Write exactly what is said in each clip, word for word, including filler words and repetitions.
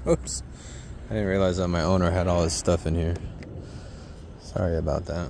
Oops. I didn't realize that my owner had all his stuff in here. Sorry about that.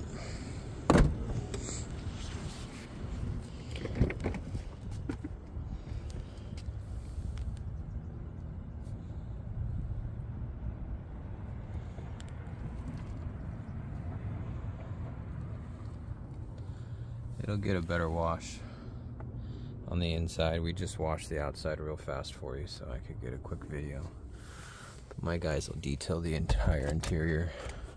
It'll get a better wash on the inside. We just washed the outside real fast for you so I could get a quick video. But my guys will detail the entire interior.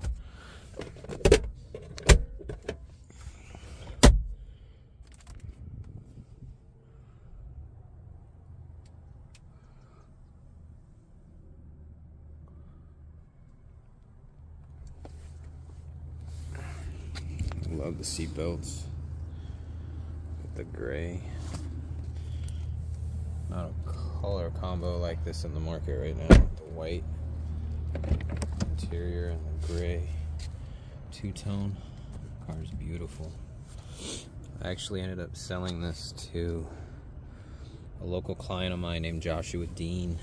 Love the seat belts. The gray. Not a color combo like this in the market right now. The white interior and the gray two-tone. Car's beautiful. I actually ended up selling this to a local client of mine named Joshua Dean.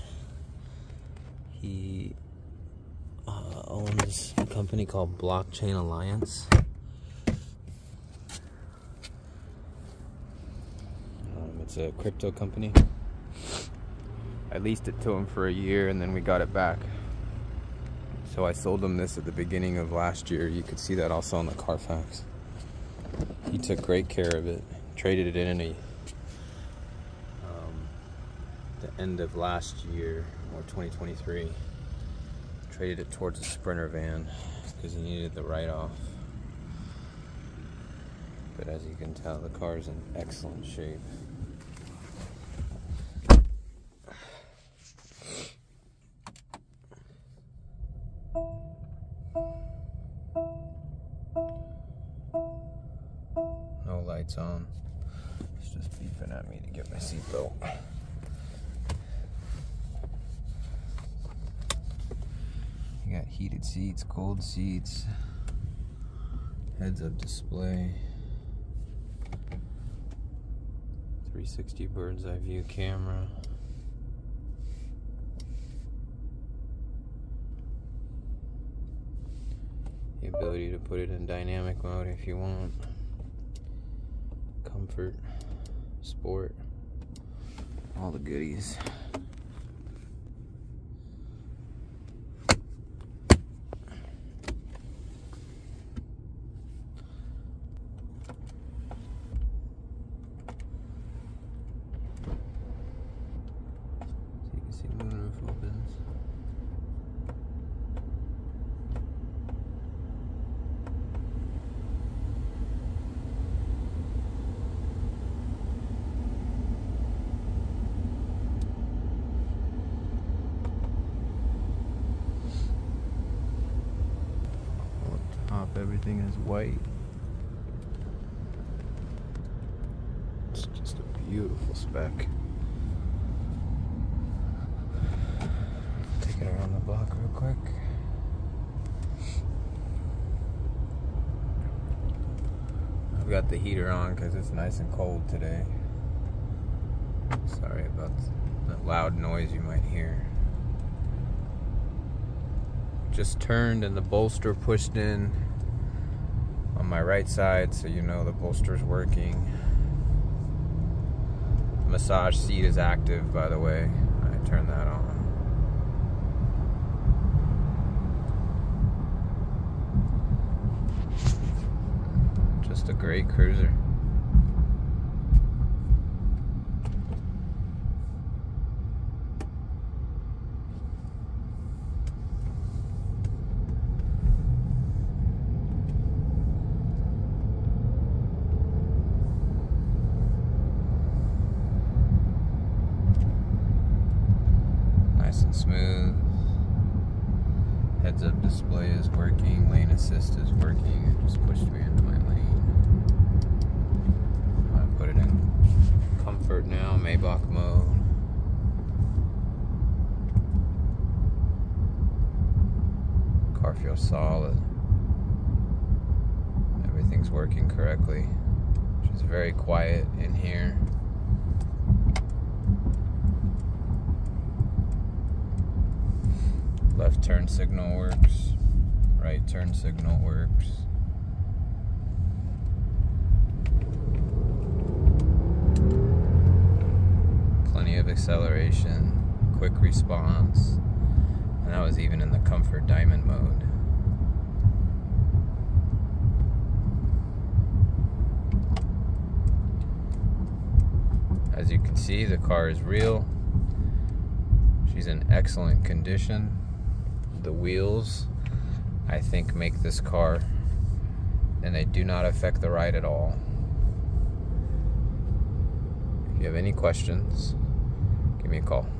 He uh, owns a company called Blockchain Alliance. It's a crypto company. I leased it to him for a year and then we got it back. So I sold him this at the beginning of last year. You could see that also on the Carfax. He took great care of it. Traded it in in a, um, the end of last year, or twenty twenty-three. Traded it towards a Sprinter van because he needed the write-off. But as you can tell, the car is in excellent shape. No lights on. It's just beeping at me to get my seatbelt. You got heated seats, cold seats, heads-up display, three sixty bird's eye view camera. The ability to put it in dynamic mode if you want. Comfort, sport, all the goodies. So you can see moonroof opens. Everything is white. It's just a beautiful spec. Take it around the block real quick. I've got the heater on because it's nice and cold today. Sorry about the loud noise you might hear. Just turned and the bolster pushed in on my right side, so you know the bolster's working. The massage seat is active, by the way. I turned that on. Just a great cruiser. Nice and smooth. Heads-up display is working. Lane assist is working. It just pushed me into my lane. I'm gonna put it in comfort now, Maybach mode. Car feels solid. Everything's working correctly. It's very quiet in here. Left turn signal works. Right turn signal works. Plenty of acceleration, quick response, and that was even in the Comfort Diamond mode. As you can see, the car is real. She's in excellent condition. The wheels, I think, make this car, and they do not affect the ride at all. If you have any questions, give me a call.